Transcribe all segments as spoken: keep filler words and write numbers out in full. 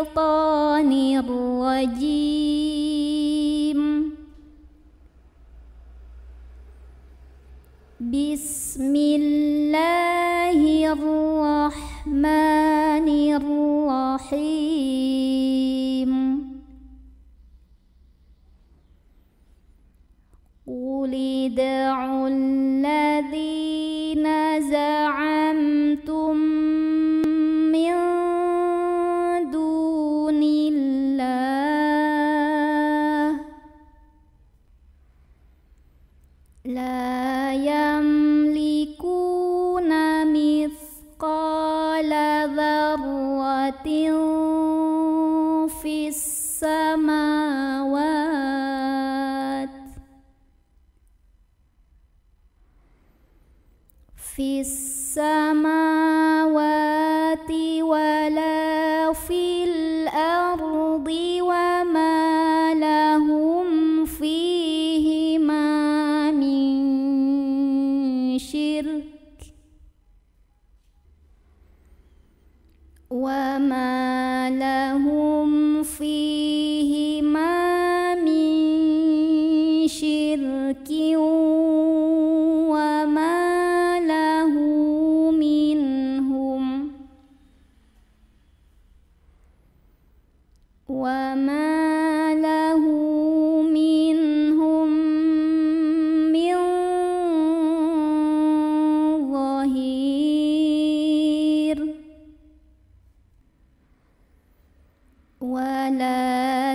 الشيطان الرجيم. بسم الله الرحمن الرحيم. قل ادعوا الذين زعمتم من دون الله لا يملكون مثقال ذرة في السماوات في السماوات ولا في الأرض وما لهم فيهما من شرك وما لهم فيهما من شرك وما له منهم وما له منهم من ظهير. ولا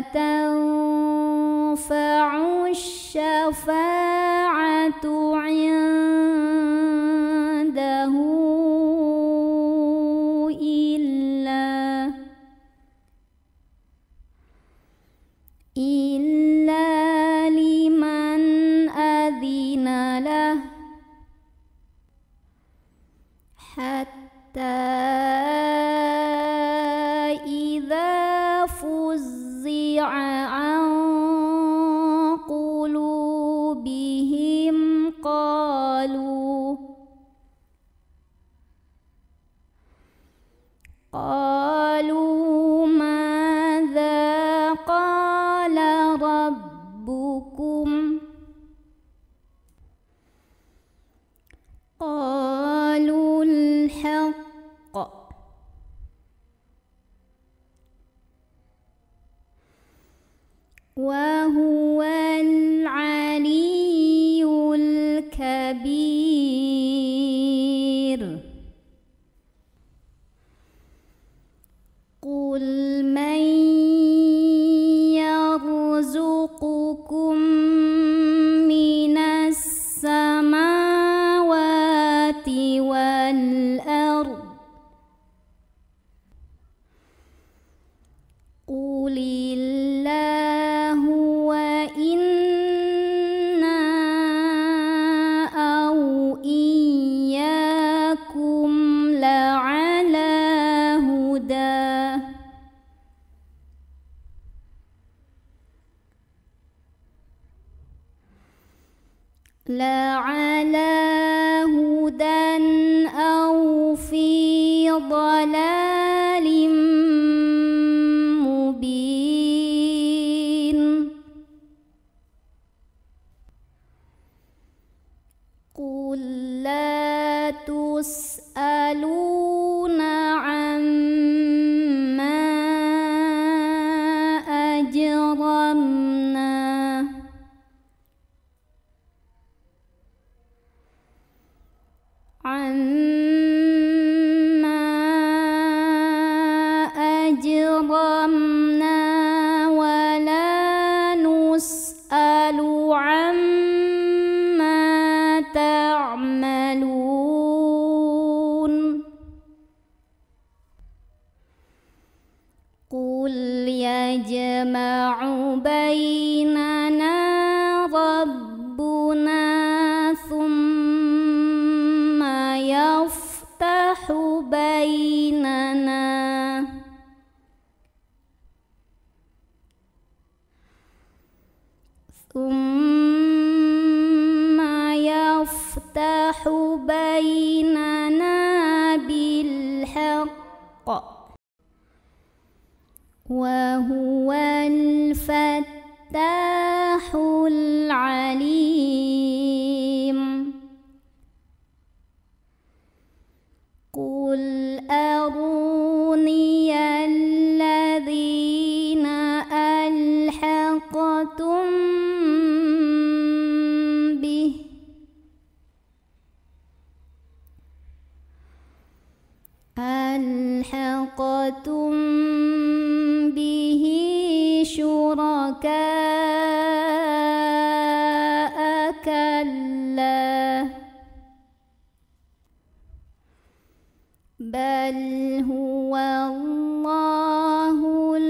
تنفع الشفاعة عنده إلا إلا لمن أذن له حتى إذا فزع عن قلوبهم قالوا قالوا ماذا قال ربكم قالوا الحق وهو العلي الكبير. قل من يرزقكم من السماوات والأرض قل الله وإنا أو إياكم لعلى هدى لعلى هدى أو في ضلال مبين. قل لا تسألون عما أجرمنا عما أجرمنا ولا نسأل عما تعملون. قل يجمع بيننا ربنا ثم يفتح بيننا ثم يفتح بيننا بالحق أشركتم به شركاء كلا بل هو الله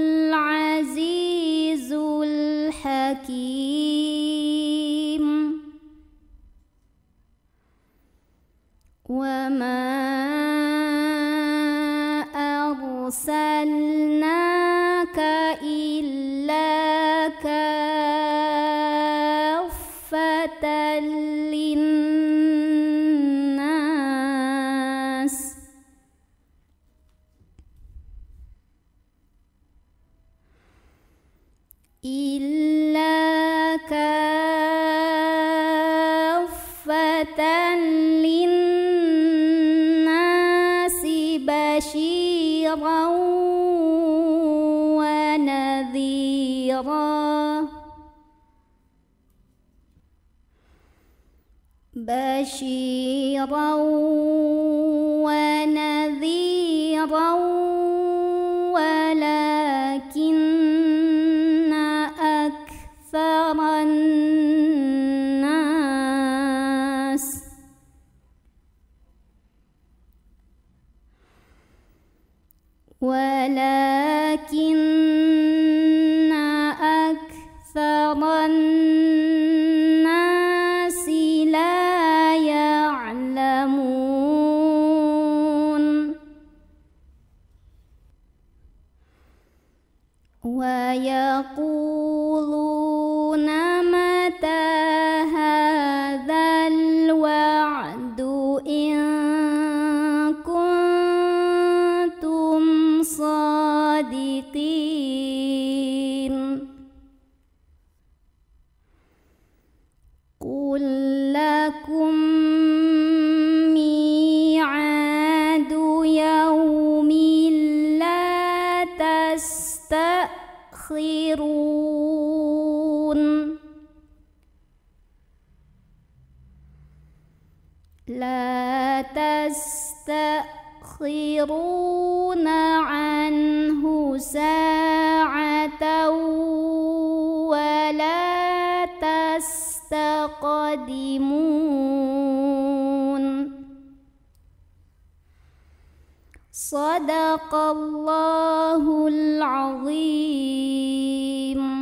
العزيز الحكيم وما أرسلناك إلا كافة للناس إلا كافة للناس بشيرا ونذيرا بشيرا ونذيرا ولكن أكثر الناس ولكن أكثر الناس لا يعلمون ويقولون متى هذا الوعد إن كنتم صادقين قل لكم ميعاد يوم لا تستأخرون لا تستأخرون عنه ساعة ولا تستقدمون صدق الله العظيم.